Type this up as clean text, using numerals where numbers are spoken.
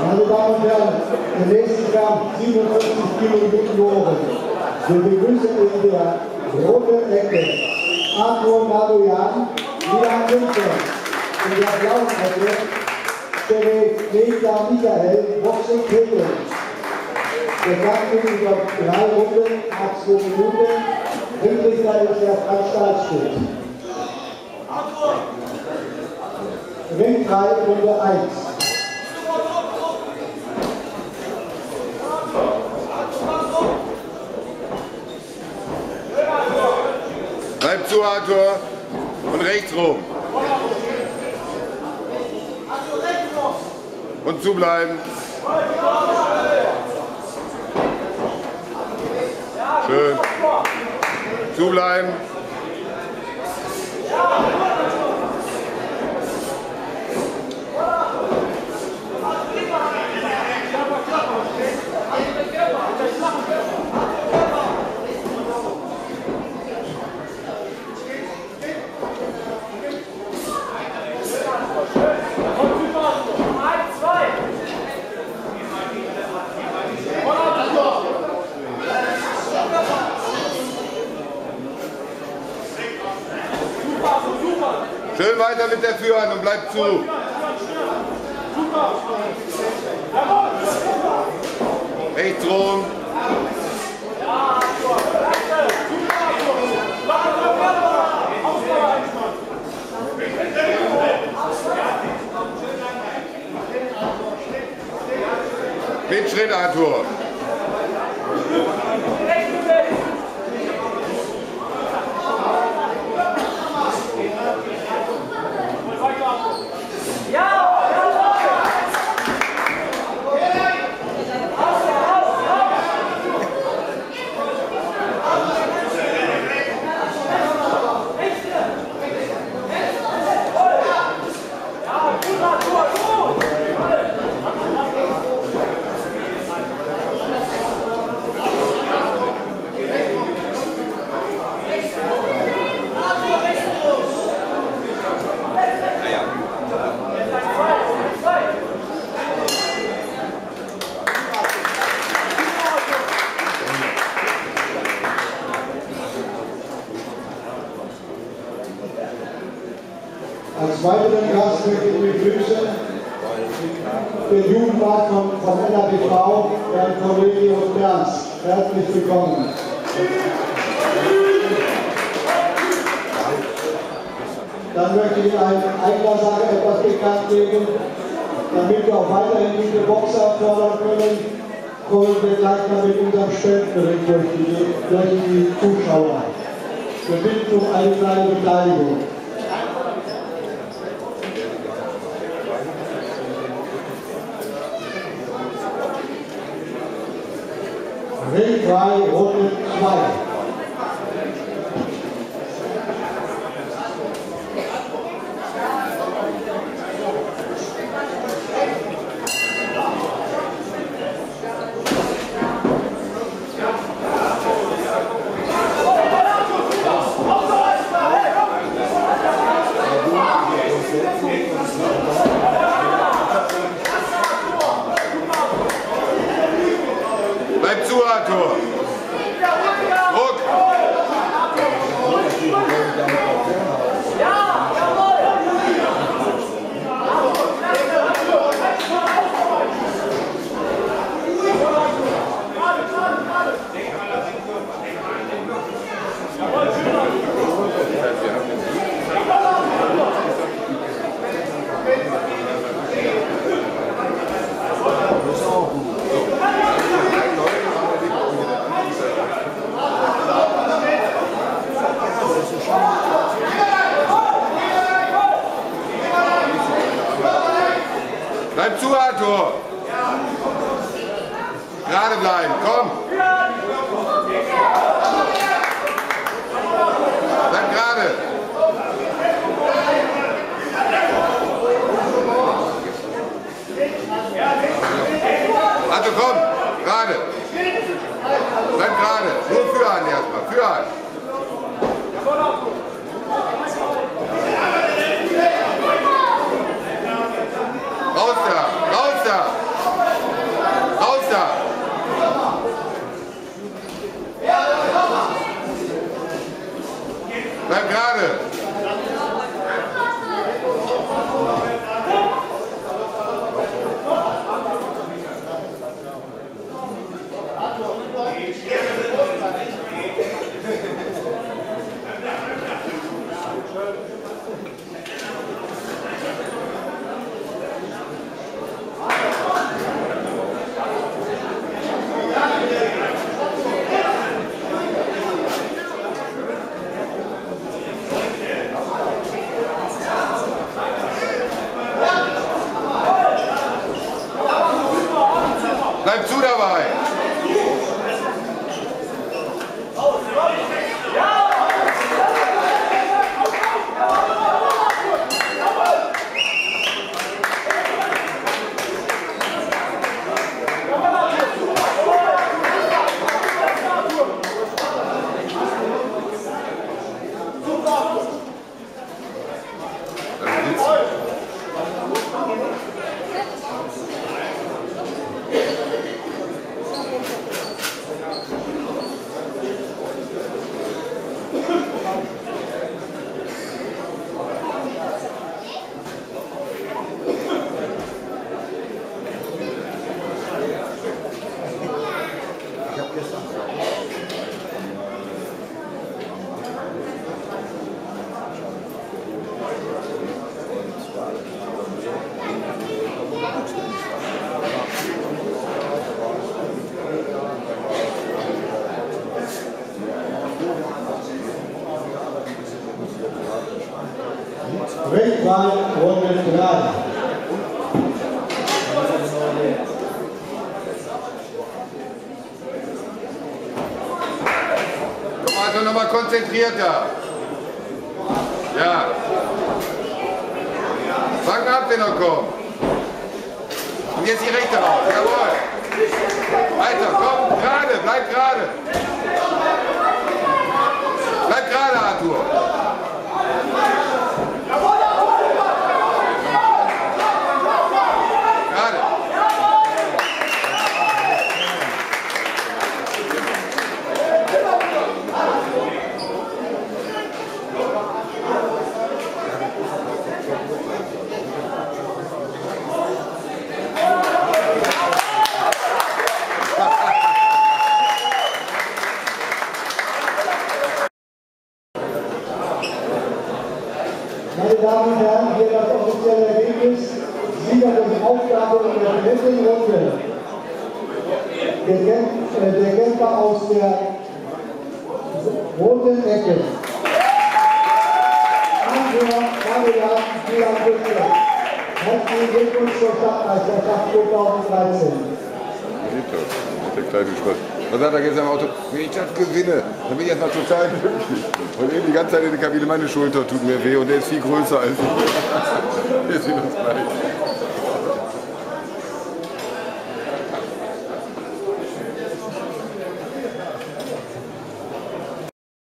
Meine Damen und Herren, der nächste Kampf, 47 Minuten Ohren. Wir begrüßen in der roten Ecke Arthur Madoyan, Milan Günther. In der blauen Ecke Teresa Michael, Boxing Kegel. Der Kampf geht über 3 Runden, 8 Minuten. Ringrichter ist der Franz Stahlstedt. Ring 3, Runde 1. Bleib zu, Arthur. Und rechts rum. Und zubleiben. Schön. Zubleiben. Schön weiter mit der Führhand und bleib zu. Rechts rum. Mit Schritt, Arthur. Als weiteren Gast möchte ich begrüßen den Jugendrat von NRBV, Herrn Cornelius Berns. Herzlich willkommen. Dann möchte ich eine Eignersache etwas bekannt geben, damit wir auch weiterhin diese Boxer fördern können, kommen wir gleich mal mit unserem Spendenbericht durch die Zuschauer. Wir bitten um eine kleine Beteiligung. Ring 3, Runde 2. Bleib zu, Arthur. Druck. Bleib zu, Arthur. Gerade bleiben, komm. Bleib gerade. Arthur, komm. Gerade. Bleib gerade. Nur Führhand erstmal. Führhand. Raus da. Raus da. Bleib zu dabei. Richtwahl Runde 3. Komm also nochmal konzentrierter. Ja. Fang ab, wenn er kommt. Und jetzt die rechte raus. Jawohl. Weiter, komm, gerade, bleib gerade. Bleib gerade, Arthur. Meine Damen und Herren, hier das offizielle Ergebnis. Sieger durch Aufgabe in der dritten Runde. Der Kämpfer aus der roten Ecke. Arthur Fabian Kian-Büchler. Herzlichen Glückwunsch zur Stadtmeisterschaft 2013. Der kleine Spaß. Was hat er gestern im Auto? Wenn ich das gewinne, dann bin ich erstmal total glücklich. Und eben die ganze Zeit in der Kabine, meine Schulter tut mir weh und der ist viel größer als ich. Wir sehen uns gleich.